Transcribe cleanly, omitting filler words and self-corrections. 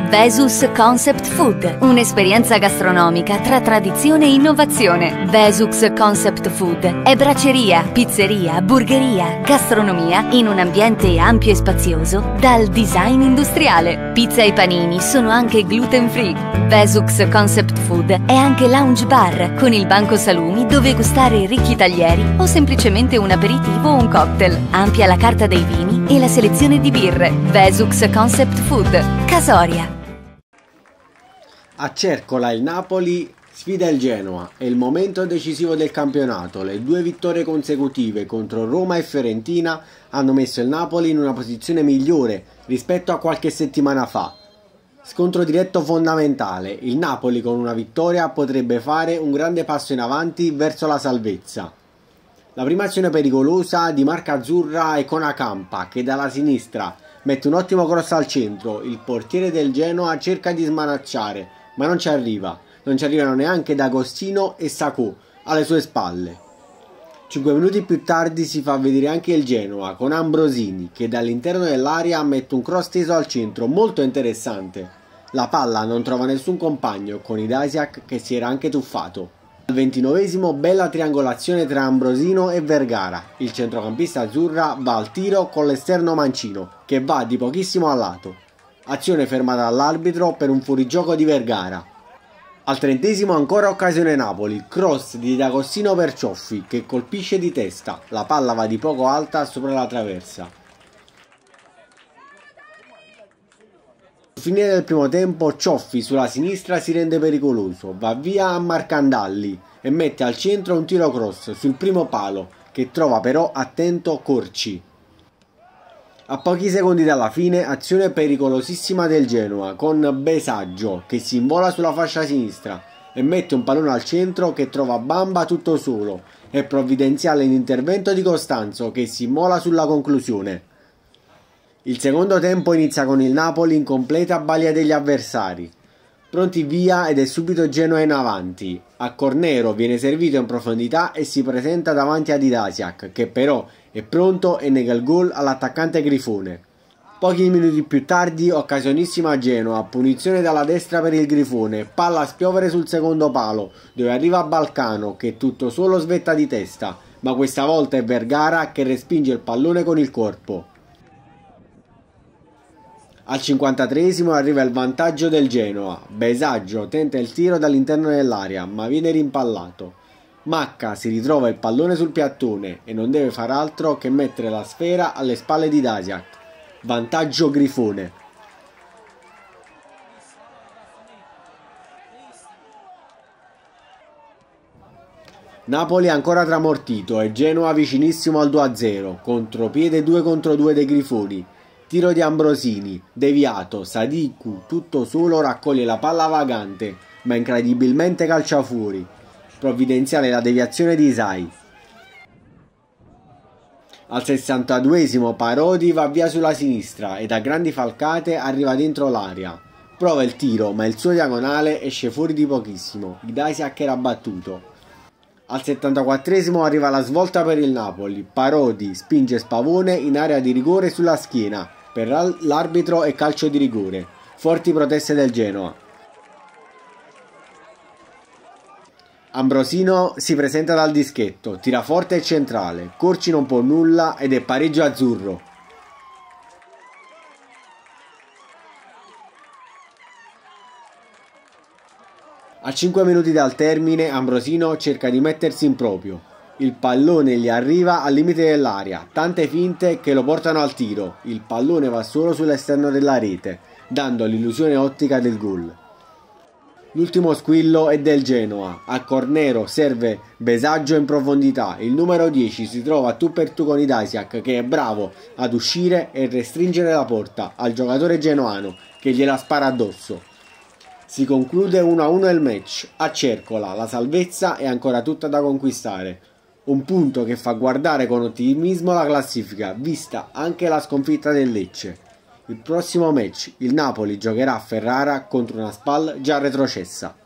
Vesus Concept Food, un'esperienza gastronomica tra tradizione e innovazione. Vesus Concept Food è bracceria, pizzeria, burgeria, gastronomia in un ambiente ampio e spazioso dal design industriale. Pizza e panini sono anche gluten free. Vesus Concept Food è anche lounge bar con il banco salumi dove gustare ricchi taglieri o semplicemente un aperitivo o un cocktail. Ampia la carta dei vini e la selezione di birre. Vesus Concept Food, Casoria. A Cercola il Napoli sfida il Genoa, è il momento decisivo del campionato. Le due vittorie consecutive contro Roma e Fiorentina hanno messo il Napoli in una posizione migliore rispetto a qualche settimana fa. Scontro diretto fondamentale, il Napoli con una vittoria potrebbe fare un grande passo in avanti verso la salvezza. La prima azione pericolosa di marca azzurra è con Acampa che dalla sinistra mette un ottimo cross al centro, il portiere del Genoa cerca di smanacciare ma non ci arriva, non ci arrivano neanche D'Agostino e Sacco alle sue spalle. 5 minuti più tardi si fa vedere anche il Genoa con Ambrosini che dall'interno dell'area mette un cross teso al centro molto interessante. La palla non trova nessun compagno con Idasiak che si era anche tuffato. Al 29esimo bella triangolazione tra Ambrosino e Vergara. Il centrocampista azzurra va al tiro con l'esterno mancino che va di pochissimo a lato. Azione fermata dall'arbitro per un fuorigioco di Vergara. Al 30esimo ancora occasione Napoli, cross di D'Agostino per Cioffi che colpisce di testa, la palla va di poco alta sopra la traversa. Al finire del primo tempo Cioffi sulla sinistra si rende pericoloso, va via a Marcandalli e mette al centro un tiro cross sul primo palo che trova però attento Corci. A pochi secondi dalla fine, azione pericolosissima del Genoa con Besaggio che si invola sulla fascia sinistra e mette un pallone al centro che trova Bamba tutto solo. È provvidenziale l'intervento di Costanzo che si immola sulla conclusione. Il secondo tempo inizia con il Napoli in completa balia degli avversari. Pronti via ed è subito Genoa in avanti. A Cornero viene servito in profondità e si presenta davanti ad Idasiak che però è pronto e nega il gol all'attaccante Grifone. Pochi minuti più tardi occasionissima a Genoa, punizione dalla destra per il Grifone, palla a spiovere sul secondo palo dove arriva Balcano che tutto solo svetta di testa, ma questa volta è Vergara che respinge il pallone con il corpo. Al 53esimo arriva il vantaggio del Genoa, Besaggio tenta il tiro dall'interno dell'area ma viene rimpallato. Macca si ritrova il pallone sul piattone e non deve far altro che mettere la sfera alle spalle di Dasiak. Vantaggio Grifone. Napoli ancora tramortito e Genoa vicinissimo al 2-0, contropiede 2 contro 2 dei Grifoni. Tiro di Ambrosini, deviato, Sadiku tutto solo raccoglie la palla vagante, ma incredibilmente calcia fuori. Provvidenziale la deviazione di Isai. Al 62esimo Parodi va via sulla sinistra e da grandi falcate arriva dentro l'area. Prova il tiro ma il suo diagonale esce fuori di pochissimo, Idasiak era battuto. Al 74esimo arriva la svolta per il Napoli, Parodi spinge Spavone in area di rigore sulla schiena, per l'arbitro e calcio di rigore, forti proteste del Genoa. Ambrosino si presenta dal dischetto, tira forte e centrale, Corci non può nulla ed è pareggio azzurro. A 5 minuti dal termine Ambrosino cerca di mettersi in proprio. Il pallone gli arriva al limite dell'area, tante finte che lo portano al tiro. Il pallone va solo sull'esterno della rete, dando l'illusione ottica del gol. L'ultimo squillo è del Genoa. A Cornero serve Besaggio in profondità. Il numero 10 si trova tu per tu con Idasiak che è bravo ad uscire e restringere la porta al giocatore genoano che gliela spara addosso. Si conclude 1-1 il match. A Cercola la salvezza è ancora tutta da conquistare. Un punto che fa guardare con ottimismo la classifica, vista anche la sconfitta del Lecce. Il prossimo match il Napoli giocherà a Ferrara contro una Spal già retrocessa.